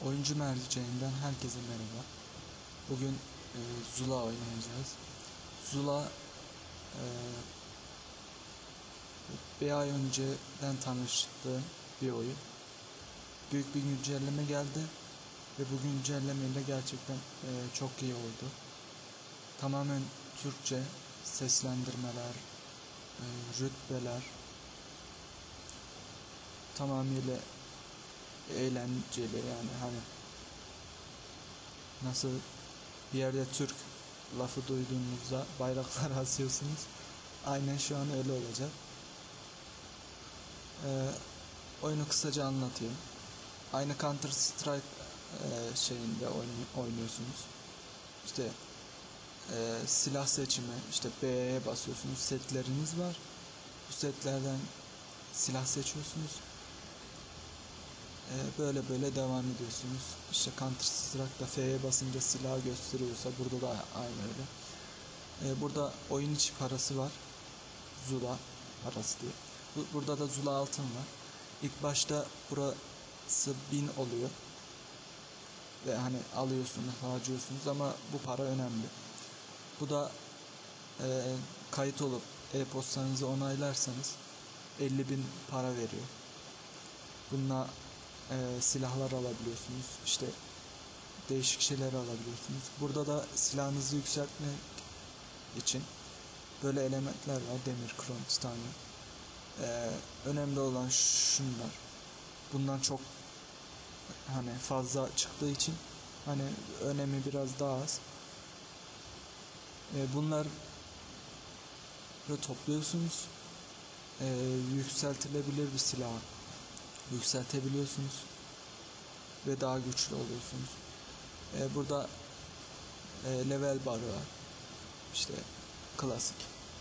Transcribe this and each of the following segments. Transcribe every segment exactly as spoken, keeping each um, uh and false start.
Oyuncu merceğinden herkese merhaba. Bugün e, Zula oynayacağız. Zula e, bir ay önceden tanıştığım bir oyun. Büyük bir güncelleme geldi ve bu güncellemeyle gerçekten e, çok iyi oldu. Tamamen Türkçe seslendirmeler, e, rütbeler tamamıyla eğlenceli, yani hani nasıl bir yerde Türk lafı duyduğunuzda bayraklar asıyorsunuz, aynen şu an öyle olacak. Ee, oyunu kısaca anlatayım. Aynı Counter Strike e, şeyinde oynuyorsunuz. İşte e, silah seçimi, işte B'ye basıyorsunuz, setleriniz var. Bu setlerden silah seçiyorsunuz. Böyle böyle devam ediyorsunuz. İşte Counter Strike'da F'ye basınca silah gösteriyorsa burada da aynı öyle. Burada oyun içi parası var. Zula parası diye. Burada da Zula altın var. İlk başta burası bin oluyor. Ve hani alıyorsunuz, harcıyorsunuz ama bu para önemli. Bu da e, kayıt olup e-postanızı onaylarsanız elli bin para veriyor. Bununla e, silahlar alabiliyorsunuz. İşte değişik şeyler alabiliyorsunuz. Burada da silahınızı yükseltmek için böyle elementler var. Demir, krom, titanyum. E, önemli olan şunlar. Bundan çok hani fazla çıktığı için hani önemi biraz daha az. E, bunlar topluyorsunuz. E, yükseltilebilir bir silah yükseltebiliyorsunuz ve daha güçlü oluyorsunuz. Ee, burada e, level barı var. İşte klasik.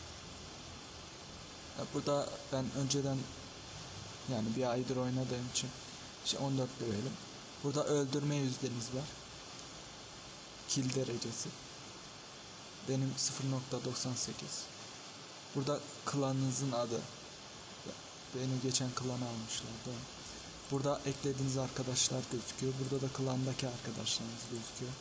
Ya burada ben önceden, yani bir aydır oynadığım için işte on dört levelim. Burada öldürme yüzdeniz var. Kill derecesi. Benim sıfır nokta doksan sekiz. Burada klanınızın adı. Beni geçen klana almışlardı. Burada eklediğiniz arkadaşlar gözüküyor. Burada da klandaki arkadaşlarınız gözüküyor.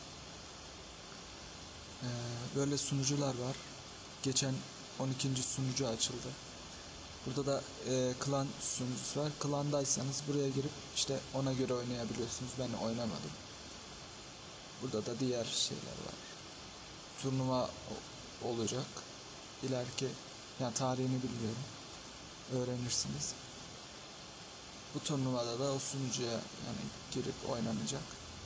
Ee, böyle sunucular var. Geçen on ikinci sunucu açıldı. Burada da e, klan sunucusu var. Klandaysanız buraya girip işte ona göre oynayabiliyorsunuz. Ben oynamadım. Burada da diğer şeyler var. Turnuva olacak. İleriki, yani tarihini bilmiyorum. Öğrenirsiniz. Bu turnuvada da o sunucuya yani girip oynanacak.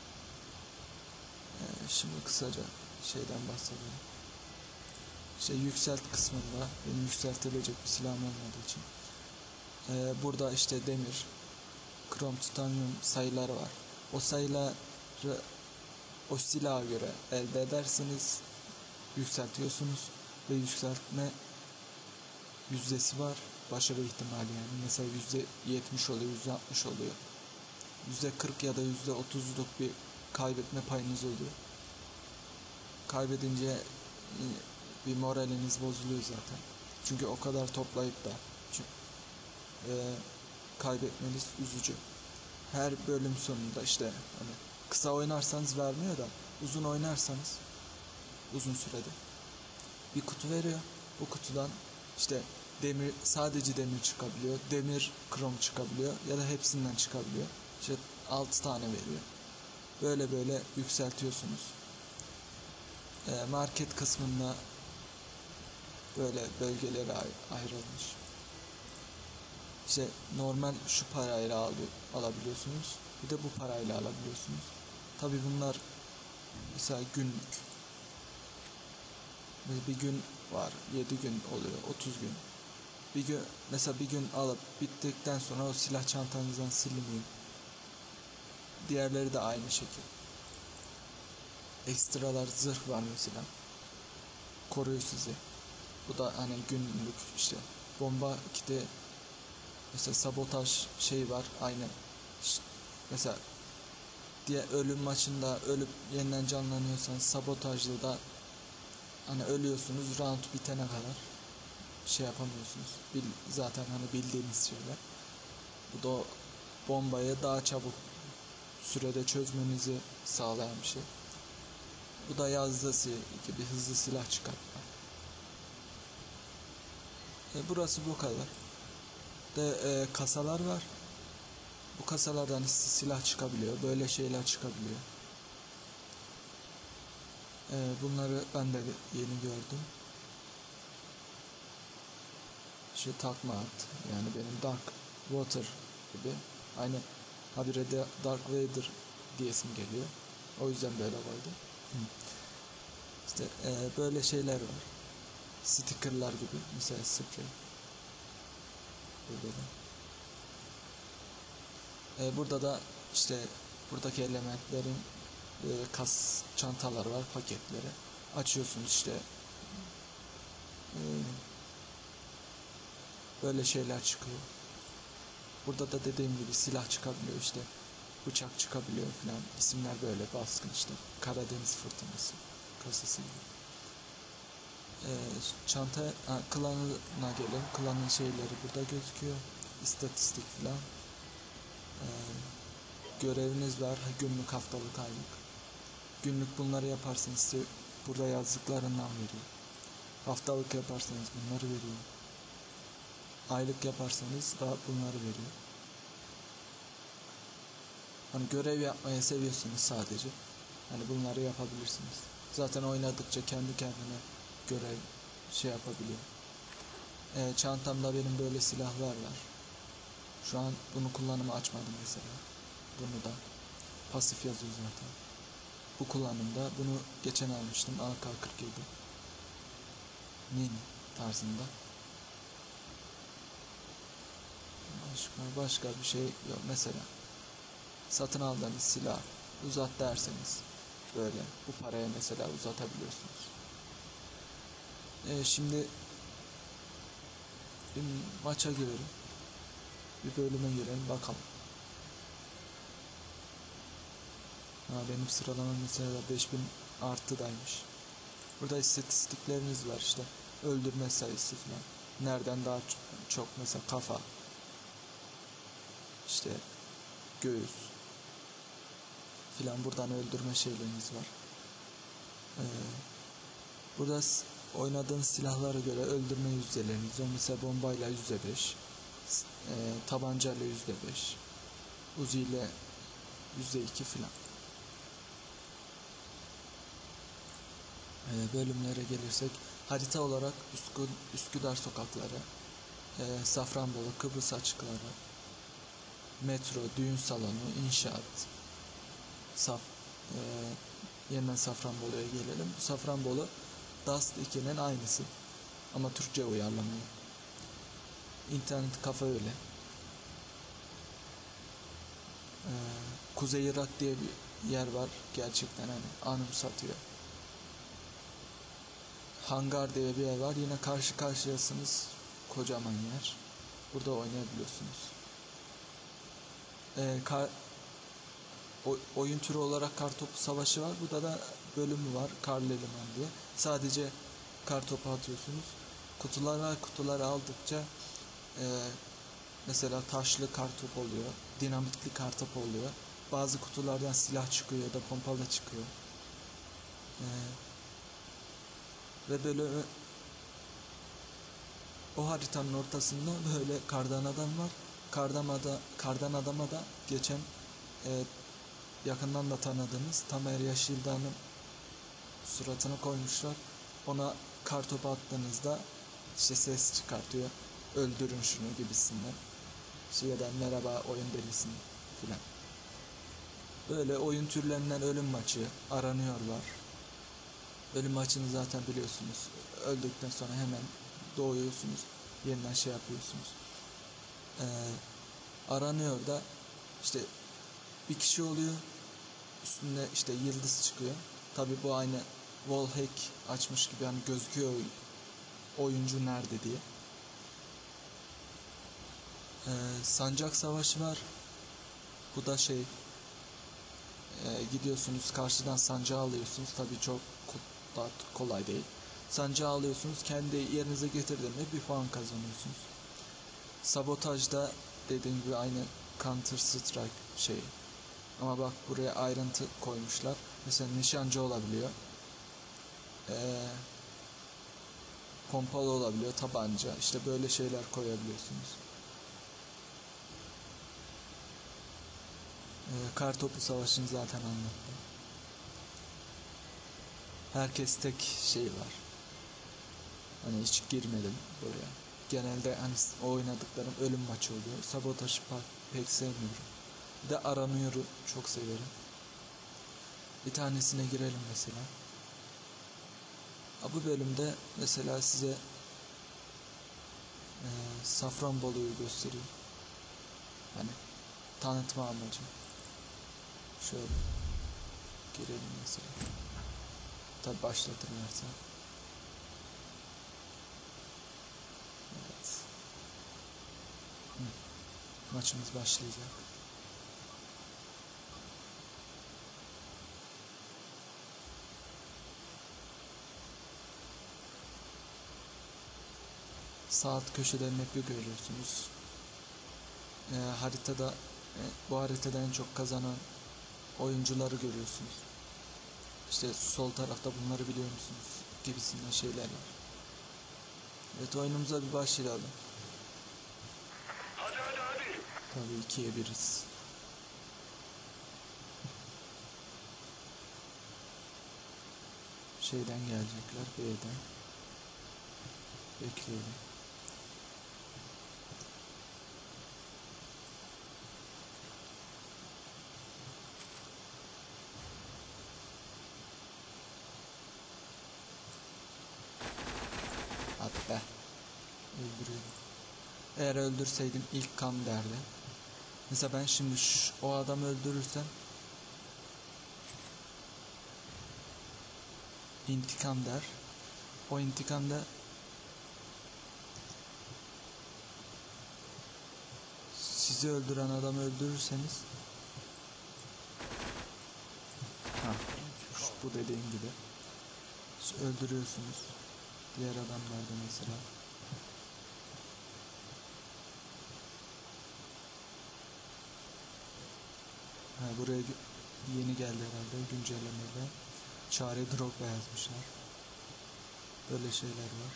Ee, şimdi kısaca şeyden bahsedelim. İşte yükselt kısmında benim yükseltilecek bir silahım olmadığı için. Ee, burada işte demir, krom, titanyum sayıları var. O sayıları o silaha göre elde edersiniz, yükseltiyorsunuz ve yükseltme yüzdesi var. Başarı ihtimali yani. Mesela yüzde yetmiş oluyor, yüzde altmış oluyor. Yüzde kırk ya da yüzde otuzluk bir kaybetme payınız oluyor. Kaybedince bir moraliniz bozuluyor zaten. Çünkü o kadar toplayıp da e, kaybetmeniz üzücü. Her bölüm sonunda işte hani kısa oynarsanız vermiyor da uzun oynarsanız uzun sürede bir kutu veriyor. Bu kutudan işte demir, sadece demir çıkabiliyor. Demir, krom çıkabiliyor ya da hepsinden çıkabiliyor. İşte altı tane veriyor. Böyle böyle yükseltiyorsunuz. E, market kısmında böyle bölgelere ayrılmış. İşte normal şu parayla alıyor, alabiliyorsunuz. Bir de bu parayla alabiliyorsunuz. Tabii bunlar mesela günlük. Bir gün var, yedi gün oluyor, otuz gün. Bir gün mesela bir gün alıp bittikten sonra o silah çantanızdan siliniyor. Diğerleri de aynı şekilde. Ekstralar, zırh var mesela. Koruyor sizi. Bu da hani günlük işte bomba kiti, mesela sabotaj şeyi var aynı. İşte mesela diye ölüm maçında ölüp yeniden canlanıyorsanız sabotajda da hani ölüyorsunuz, round bitene kadar şey yapamıyorsunuz. Bil, zaten hani bildiğiniz şeyler. Bu da bombayı daha çabuk sürede çözmenizi sağlayan bir şey. Bu da yazdası gibi hızlı silah çıkartma. E, burası bu kadar. De e, kasalar var. Bu kasalardan silah çıkabiliyor. Böyle şeyler çıkabiliyor. E, bunları ben de yeni gördüm. Şu takma at. Yani benim Dark Water gibi. Aynı habire de Dark Vader diyesim geliyor. O yüzden böyle koydum. İşte e, böyle şeyler var. Stickerlar gibi. Mesela sprey. Burada da. E, burada da işte buradaki elementlerin e, kas çantalar var, paketleri. Açıyorsunuz işte. E, böyle şeyler çıkıyor. Burada da dediğim gibi silah çıkabiliyor işte. Bıçak çıkabiliyor falan. İsimler böyle baskın işte. Karadeniz fırtınası kasası gibi. Ee, çanta ha, klanına gelin. Klanın şeyleri burada gözüküyor. İstatistik falan. Ee, göreviniz var. Günlük, haftalık, aylık. Günlük bunları yaparsanız size burada yazdıklarından veriyor. Haftalık yaparsanız bunları veriyor. Aylık yaparsanız da bunları veriyor. Hani görev yapmayı seviyorsunuz sadece. Hani bunları yapabilirsiniz. Zaten oynadıkça kendi kendine görev şey yapabiliyor. Ee, çantamda benim böyle silahlar var. Şu an bunu kullanımı açmadım mesela. Bunu da pasif yazıyor zaten. Bu kullanımda bunu geçen almıştım. A K kırk yedi Mini tarzında. Başka, başka bir şey yok. Mesela satın aldığınız silah uzat derseniz böyle bu paraya mesela uzatabiliyorsunuz. Ee, şimdi bir maça girelim. Bir bölüme girelim bakalım. Ha, benim sıralamam mesela beş bin artıdaymış. Burada istatistikleriniz var işte. Öldürme sayısı falan. Nereden daha çok mesela kafa. İşte göğüs. Filan buradan öldürme şeyleriniz var. Ee, burada oynadığınız silahlara göre öldürme yüzdeleriniz var. Mesela bombayla yüzde beş. E, tabancayla yüzde beş. Uzi ile yüzde iki filan. E, bölümlere gelirsek harita olarak Üskü, Üsküdar sokakları, e, Safranbolu, Kıbrıs açıkları, metro, düğün salonu, inşaat, Saf, e, yeniden Safranbolu'ya gelelim. Safranbolu Dust iki'nin aynısı ama Türkçe uyarlanıyor. İnternet kafe öyle. Ee, Kuzey Irak diye bir yer var. Gerçekten hani anımsatıyor. Hangar diye bir yer var. Yine karşı karşıyasınız. Kocaman yer. Burada oynayabiliyorsunuz. Ee, kar, o, oyun türü olarak kartopu savaşı var. Burada da bölümü var. Karlı Liman diye. Sadece kartopu atıyorsunuz. Kutulara kutuları aldıkça e, mesela taşlı kartop oluyor. Dinamitli kartop oluyor. Bazı kutulardan silah çıkıyor ya da pompalı çıkıyor. Ee, ve böyle o haritanın ortasında böyle kardan adam var. Kardan, ada, kardan adama da geçen e, yakından da tanıdığınız Tamer Yaşıldağ'ın suratını koymuşlar. Ona kartopu attığınızda işte ses çıkartıyor. Öldürün şunu gibisinden. İşte ya da merhaba oyun delisin filan. Böyle oyun türlerinden ölüm maçı aranıyorlar. Ölüm maçını zaten biliyorsunuz. Öldükten sonra hemen doğuyorsunuz. Yeniden şey yapıyorsunuz. Ee, aranıyor da işte bir kişi oluyor. Üstünde işte yıldız çıkıyor. Tabi bu aynı wallhack açmış gibi hani gözüküyor oyuncu nerede diye. Ee, sancak savaşı var. Bu da şey e, gidiyorsunuz karşıdan sancağı alıyorsunuz. Tabii çok kolay değil. Sancağı alıyorsunuz. Kendi yerinize getirdiğinde bir puan kazanıyorsunuz. Sabotajda dediğim gibi aynı Counter Strike şey Ama bak buraya ayrıntı koymuşlar. Mesela nişancı olabiliyor. Ee, pompalı olabiliyor, tabanca. İşte böyle şeyler koyabiliyorsunuz. Ee, Kartopu Savaşı'nı zaten anlattım. Herkes tek şey var. Hani hiç girmedim buraya. Genelde hani o oynadıklarım ölüm maçı oluyor. Sabotajı pek sevmiyorum. Bir de aranıyoru çok severim. Bir tanesine girelim mesela. Bu bölümde mesela size e, Safranbolu'yu göstereyim. Hani tanıtma amacı. Şöyle girelim mesela. Tabi başlatırlarsa. Evet. Hı. Maçımız başlayacak. Sağ alt köşede map'i görüyorsunuz. E, haritada e, bu haritada en çok kazanan oyuncuları görüyorsunuz. İşte sol tarafta bunları biliyor musunuz gibisinden şeyler var. Evet, oyunumuza bir başlayalım. Hadi hadi hadi. Tabii ikiye biriz. Şeyden gelecekler, B'den. Bekleyelim. Hadi be. Öldürüyorum. Eğer öldürseydim ilk kan derdi. Mesela ben şimdi şu, o adamı öldürürsem intikam der. O intikamda sizi öldüren adamı öldürürseniz ha, bu dediğim gibi öldürüyorsunuz. Diğer adamlarda mesela. Ha, buraya yeni geldi herhalde güncellemeyle. Çare Drogba yazmışlar. Böyle şeyler var.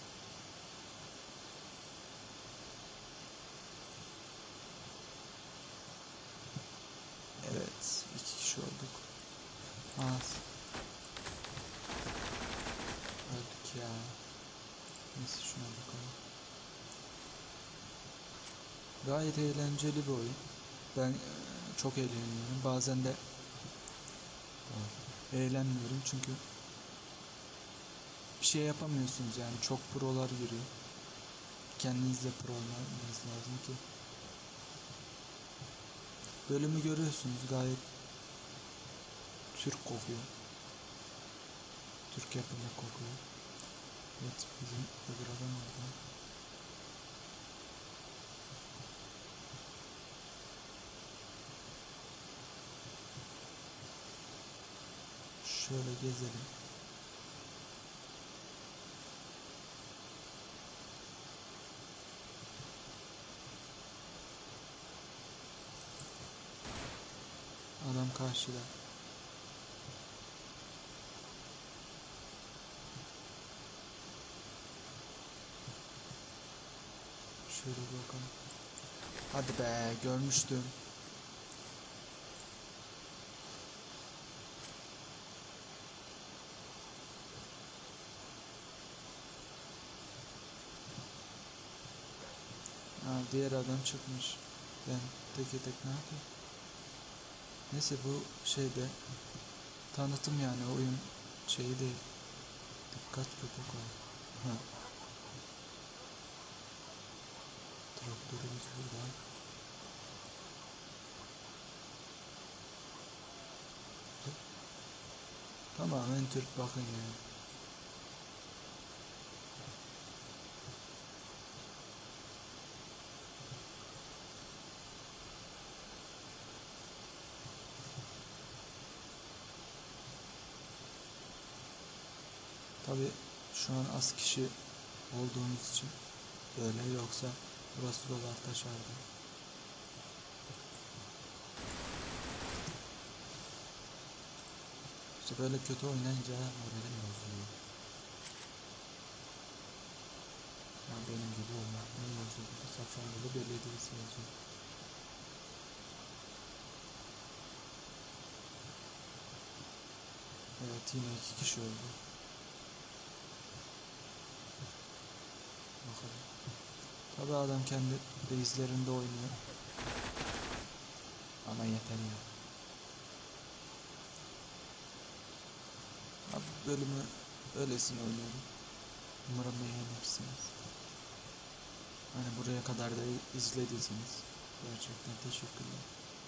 Evet, iki kişi olduk. Az. Öldük ya. Neyse şuna bakalım. Gayet eğlenceli bir oyun. Ben e, çok eğleniyorum. Bazen de eğlenmiyorum çünkü bir şey yapamıyorsunuz yani. Çok prolar giriyor. Kendiniz de pro olmanız lazım ki. Bölümü görüyorsunuz, gayet Türk kokuyor. Türk yapımı kokuyor. Evet, bizim öbür adam orada. Şöyle gezelim. Adam karşıda. Şöyle bir bakalım. Hadi be, görmüştüm. Ha, diğer adam çıkmış. Ben teke tek ne yapayım? Neyse, bu şeyde tanıtım yani, oyun şeyi değil. Dikkat köpek var. Ha. Traktörümüz burada. Tamamen Türk, bakın yani. Tabi şu an az kişi olduğumuz için böyle, yoksa burası dolar taşardı. İşte böyle kötü oynayınca moralim bozuluyor. Ya benim gibi olmak ne yazıyor? Safranbolu Belediyesi yazıyor. Evet, yine iki kişi öldü. Bakalım. Tabi adam kendi base'lerinde oynuyor. Ama yeter ya. Abi bölümü öylesine oynuyorum. Umarım beğenirsiniz. Hani buraya kadar da izlediyseniz gerçekten teşekkürler.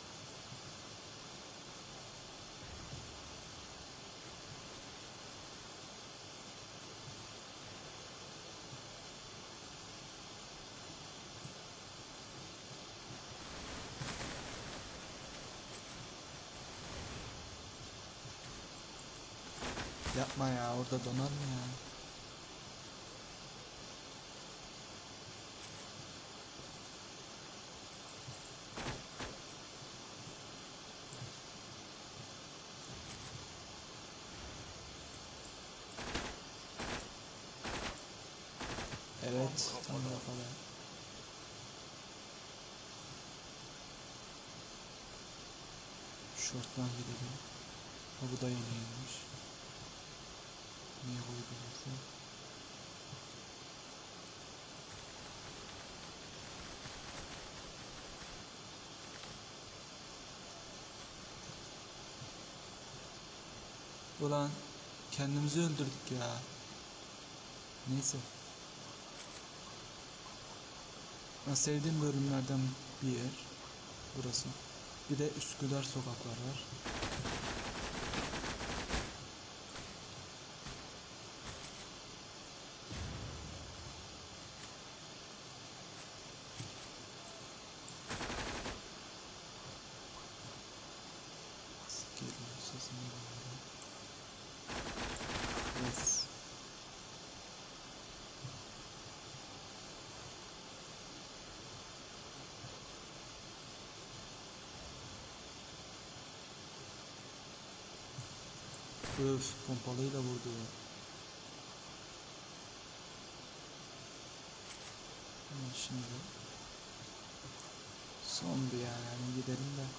Yapma ya, orada donar mı ya? Evet, tam da falan. Şorttan gidelim. Ha, bu da yeniymiş. Niye koydu bizi? Ulan kendimizi öldürdük ya. Neyse. Ben sevdiğim bölümlerden bir yer burası. Bir de Üsküdar sokaklar var. Geliyor sesini duyuyorum. Yes. Öf, pompalıyla vurdu ya. Ama şimdi son bir yani gidelim de.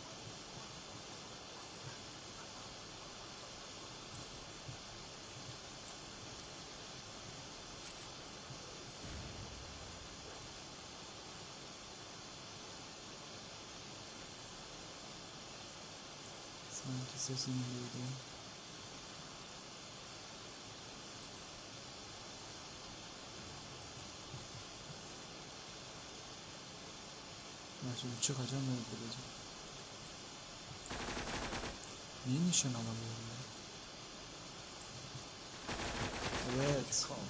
Sanki sesini duydum. Ben şimdi çıkacağım ve öldüreceğim. Niye nişan alamıyorum ya? Evet. Tamam.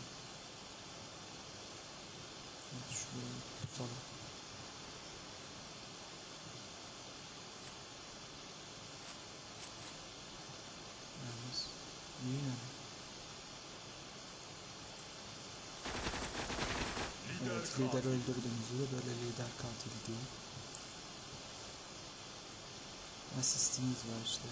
Evet, şurayı tutalım. Yalnız iyi yani. Evet, lider öldürdüğümüzde de böyle lider katil diyor. Asistimiz var işte.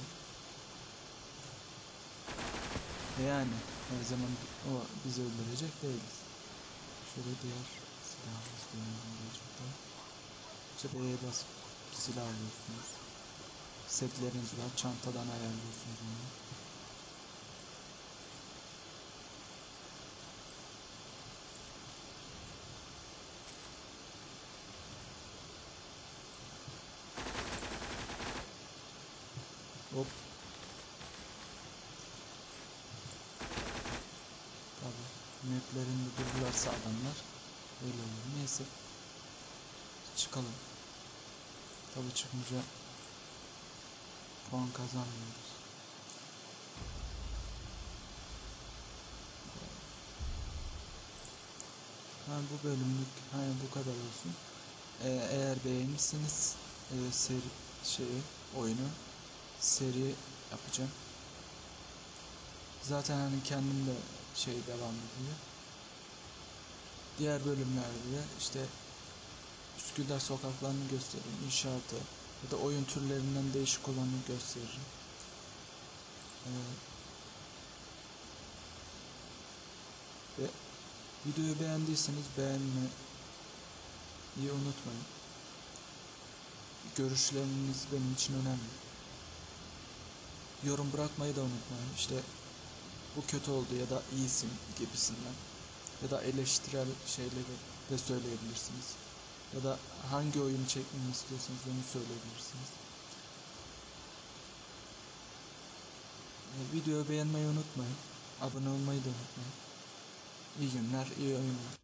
E yani her zaman o bizi öldürecek değiliz. Şöyle diğer silahımız deneyelim gerçekten. İşte B'ye basıp silah alıyorsunuz. Setleriniz var, çantadan ayarlıyorsunuz onu. Hop. Tabii maplerinde dururlarsa adamlar öyle olur. Neyse. Çıkalım. Tabii çıkınca puan kazanmıyoruz. Ha, bu bölümlük hani bu kadar olsun. Ee, eğer beğenirseniz e, seri şeyi oyunu seri yapacağım. Zaten hani kendim de şey devam ediyor. Diğer bölümlerde de işte Üsküdar sokaklarını gösteririm, inşaatı ya da oyun türlerinden değişik olanı gösteririm. Ee, ve videoyu beğendiyseniz beğenmeyi unutmayın. Görüşleriniz benim için önemli. Yorum bırakmayı da unutmayın. İşte bu kötü oldu ya da iyisin gibisinden. Ya da eleştirel şeyleri de söyleyebilirsiniz. Ya da hangi oyunu çekmemi istiyorsanız onu söyleyebilirsiniz. Videoyu beğenmeyi unutmayın. Abone olmayı da unutmayın. İyi günler, iyi oyunlar.